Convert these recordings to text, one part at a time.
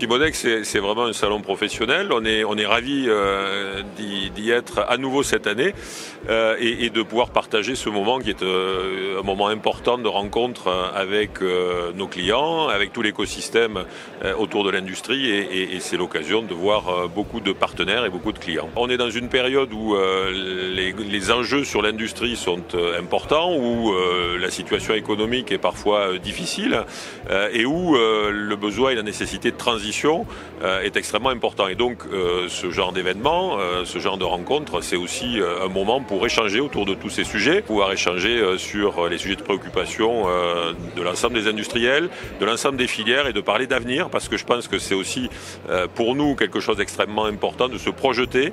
Multimodex, c'est vraiment un salon professionnel. On est ravis d'y être à nouveau cette année et de pouvoir partager ce moment qui est un moment important de rencontre avec nos clients, avec tout l'écosystème autour de l'industrie et c'est l'occasion de voir beaucoup de partenaires et beaucoup de clients. On est dans une période où les enjeux sur l'industrie sont importants, où la situation économique est parfois difficile et où le besoin et la nécessité de transition est extrêmement important. Et donc ce genre d'événement, ce genre de rencontre, c'est aussi un moment pour échanger autour de tous ces sujets, pouvoir échanger sur les sujets de préoccupation de l'ensemble des industriels, de l'ensemble des filières et de parler d'avenir, parce que je pense que c'est aussi pour nous quelque chose d'extrêmement important de se projeter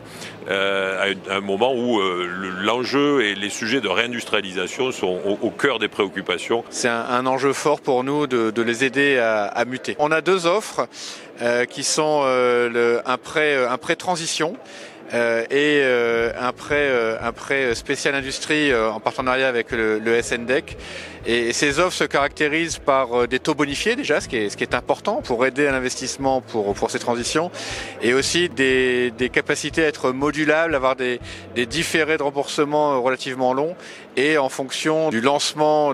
à un moment où l'enjeu et les sujets de réindustrialisation sont au cœur des préoccupations. C'est un enjeu fort pour nous de les aider à muter. On a deux offres qui sont un prêt transition et un prêt spécial industrie en partenariat avec le SNDEC. Et ces offres se caractérisent par des taux bonifiés déjà, ce qui est important pour aider à l'investissement pour ces transitions, et aussi des capacités à être modulables, avoir des différés de remboursement relativement longs, et en fonction du lancement et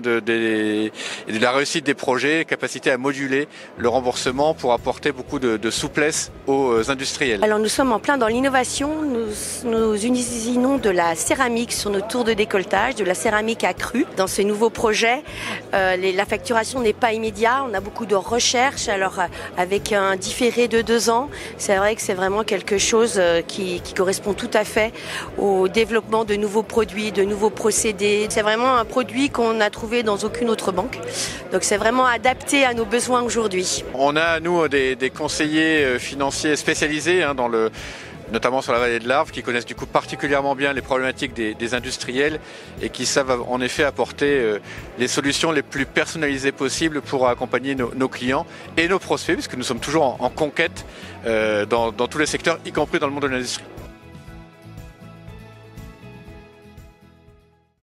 de la réussite des projets, capacité à moduler le remboursement pour apporter beaucoup de souplesse aux industriels. Alors nous sommes en plein dans l'innovation, nous usinons de la céramique sur nos tours de décolletage, de la céramique accrue dans ces nouveaux projets. La facturation n'est pas immédiate, on a beaucoup de recherches, alors avec un différé de 2 ans, c'est vrai que c'est vraiment quelque chose qui correspond tout à fait au développement de nouveaux produits, de nouveaux procédés. C'est vraiment un produit qu'on n'a trouvé dans aucune autre banque, donc c'est vraiment adapté à nos besoins aujourd'hui. On a, nous, des conseillers financiers spécialisés notamment sur la vallée de l'Arve, qui connaissent du coup particulièrement bien les problématiques des industriels et qui savent en effet apporter les solutions les plus personnalisées possibles pour accompagner nos clients et nos prospects, puisque nous sommes toujours en conquête dans tous les secteurs, y compris dans le monde de l'industrie.